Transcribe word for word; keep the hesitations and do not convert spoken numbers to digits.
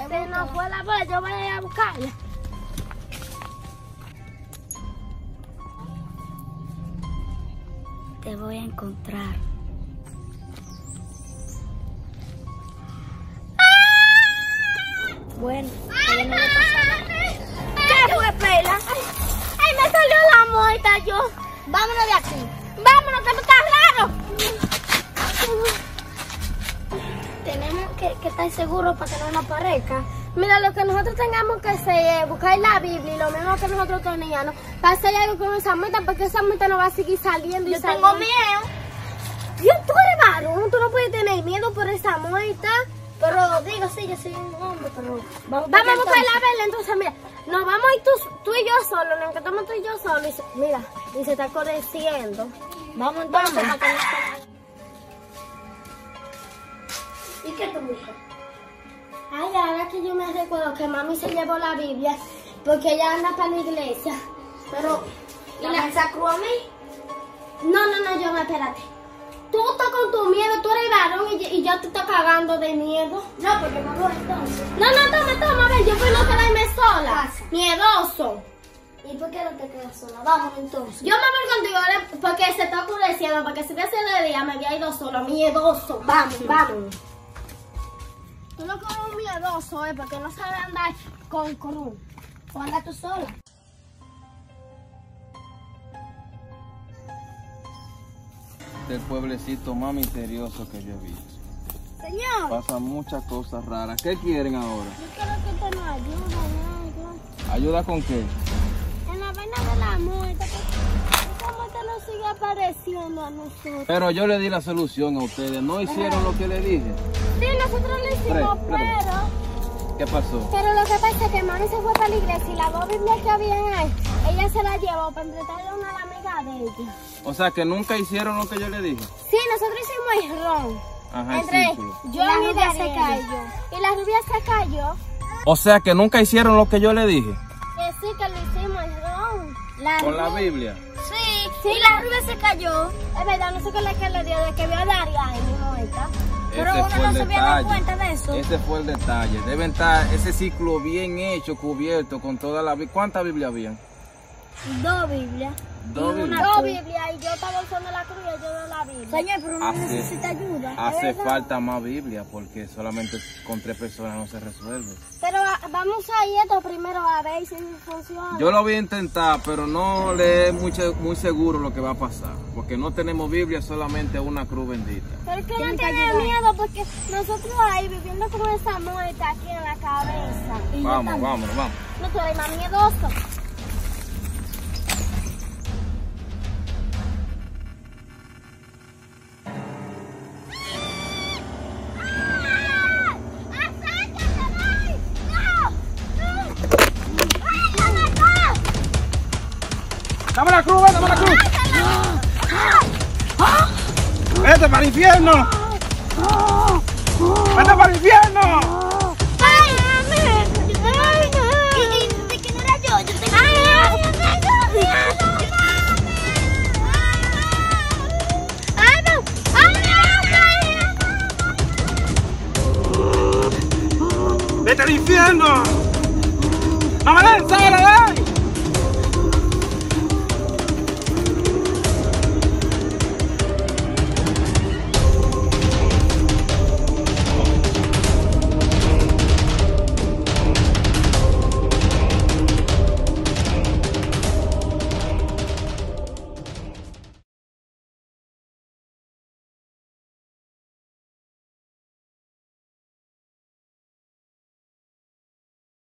Se nos fue la bola, yo voy a ir a buscarla. Te voy a encontrar. Bueno, ay, no le pasa nada. ¿Qué fue, Pela? Ay, ay, me salió la muerta yo. Vámonos de aquí. Vámonos, que está raro. Tenemos que, que estar seguros para que no nos aparezca. Mira, lo que nosotros tengamos que hacer es buscar la Biblia y lo mismo que nosotros teníamos para hacer algo con esa muerta, porque esa muerta no va a seguir saliendo. Y yo saliendo. Tengo miedo. Dios, tú eres varón, tú no puedes tener miedo por esa muerta. Pero digo, sí, yo soy un hombre, pero... Vamos, vamos a buscar la vela, entonces, mira. Nos vamos a ir tú, tú y yo solos, nos encontramos tú y yo solos. Y se, mira, y se está oscureciendo. Vamos entonces para que no se... ¿Y qué tú buscas? Ay, ahora que yo me recuerdo que mami se llevó la Biblia porque ella anda para la iglesia. Pero... ¿Y la, la sacó a mí? No, no, no, yo no, espérate. Tú estás con tu miedo, tú eres varón y, y yo te estoy cagando de miedo. No, porque no voy entonces. No, no, toma, toma, a ver, yo puedo quedarme sola. Pasa. Miedoso. ¿Y por qué no te quedas sola? Vamos entonces. Yo me voy contigo porque se está oscureciendo, porque si hubiese de día me había ido sola, miedoso. Vamos, sí, vamos. Tú no como un miedoso, eh, porque no sabes andar con cruz. O anda tú sola. El pueblecito más misterioso que yo he visto. Señor. Pasan muchas cosas raras. ¿Qué quieren ahora? Yo quiero que usted nos ayude, ayuda. ¿Ayuda con qué? En la vaina de la muerte. Esa muerte no sigue apareciendo a nosotros. Pero yo le di la solución a ustedes. ¿No hicieron lo que le dije? Sí, nosotros lo hicimos, Pre, pre, pero... ¿Qué pasó? Pero lo que pasa es que mami se fue para la iglesia y la dos Biblias que había ahí, ella se la llevó para entregarle una a la amiga de ella. O sea, que nunca hicieron lo que yo le dije. Sí, nosotros hicimos el ron. Ajá, entre círculo. yo y la rubia se cayó. Y la rubia se cayó. O sea, que nunca hicieron lo que yo le dije. Que sí, que lo hicimos el ron. La Con rubia... la Biblia. Sí, sí, y la rubia se cayó. Es verdad, no sé qué es lo que le dio, de que vio a Daria en mi muerta. Pero Ese uno fue no el se había dado detalle. cuenta de eso. Ese fue el detalle. Deben estar ese ciclo bien hecho, cubierto con toda la Biblia. ¿Cuántas Biblias habían? Dos Biblias. Dos y Biblias. Dos Biblias y yo estaba usando la cruz y yo de la Biblia. Señor, pero uno Hace- necesita ayuda. Hace ¿es verdad? falta más Biblia porque solamente con tres personas no se resuelve. Pero a- vamos a ir esto primero a ver si funciona. Yo lo voy a intentar, pero no le es mucho, muy seguro lo que va a pasar. Porque no tenemos Biblia, solamente una cruz bendita. Pero es que no tiene miedo porque nosotros ahí viviendo con esa muerte aquí en la cabeza. Y yo Vamos, también. vámonos, vamos. No, tú eres más miedoso. ¡Dame la cruz, dame la cruz! ¡Vete para el infierno! ¡Vete para el infierno! ¡Ay, ¿de quién era yo? Yo tengo miedo. ¡Ay, no! ¡Ay, no! ¡Vete al infierno!